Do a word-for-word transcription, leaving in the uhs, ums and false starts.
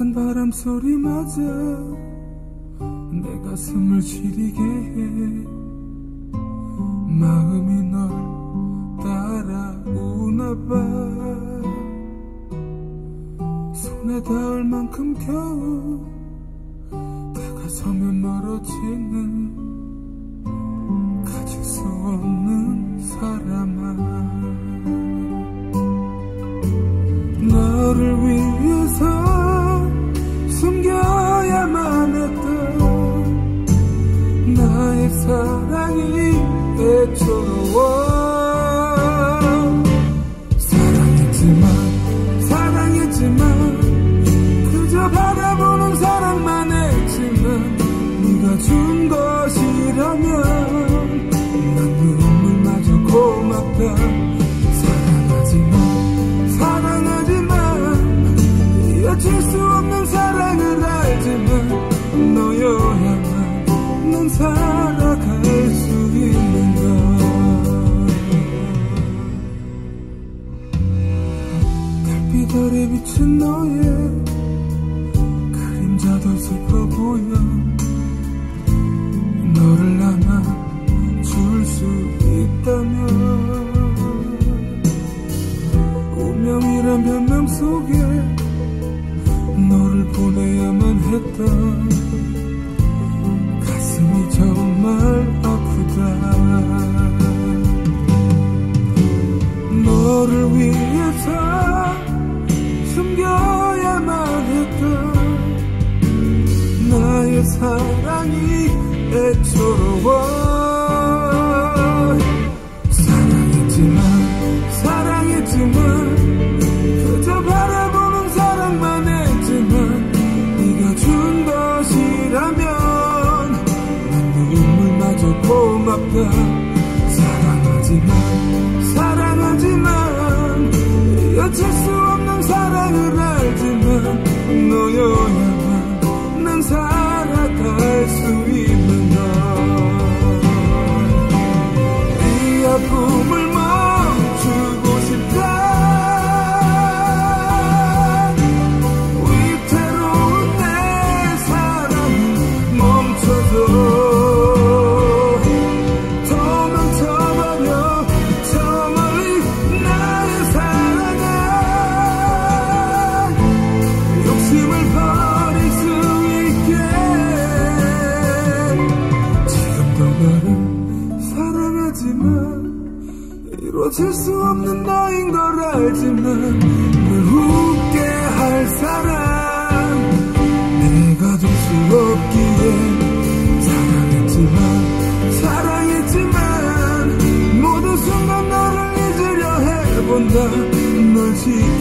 약한 바람 소리마저 내 가슴을 시리게 해. 마음이 널 따라오나봐. 손에 닿을 만큼 겨우 다가서면 멀어지는 가질 수 없는 사람아. 너를 위해서 숨겨야만 했던 나의 사랑이 애처로워. 사랑했지만 사랑했지만 그저 바라보는 사랑만 했지만 네가 준 것이라면 난 눈물마저 고맙다. 사랑하지만 사랑하지만 이어질 수 없는 사랑을 알지만 너여야만 난 살아갈 수 있는 것. 달빛 아래 비친 너의 그림자도 슬퍼 보여. 너를 안아줄 수 있다면 운명이란 변명 속에 너를 보내야만 했다. 가슴이 정말 아프다. 너를 위해서 숨겨야만 했던 나의 사랑이 애처로워. 사랑했지만 사랑했지만 그저 바라보는 사랑만 했지만 네가 준 것이라면 난 눈물마저 고맙다. 사랑하지만 사랑하지만 이어질 수 없는 사랑을 알지만 너여야만 난 살아갈 수 있는 것. 이 아픔을 멈추고 싶다. 위태로운 내 사랑을 멈춰줘. 도망쳐버려 저 멀리 나의 사랑아. 욕심을 버릴 수 있게. 지금도 너를 사랑하지만 이루어질 수 없는 너인 걸 알지만 널 웃게 할 사람 내가 될 수 없기에. 사랑했지만 사랑했지만 모든 순간 너를 잊으려 해본다. 널 지금